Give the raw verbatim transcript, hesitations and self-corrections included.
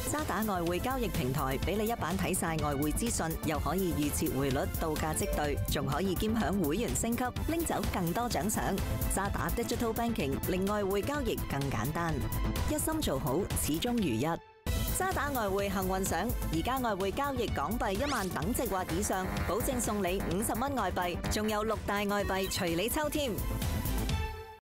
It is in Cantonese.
渣打外匯交易平台俾你一版睇晒外匯資訊，又可以預設匯率、到價即兌，仲可以兼享會員升級，拎走更多獎賞。渣打 Digital Banking 令外匯交易更簡單，一心做好，始終如一。渣打外匯幸運賞，而家外匯交易港幣一萬等值或以上，保證送你五十蚊外幣，仲有六大外幣隨你抽添。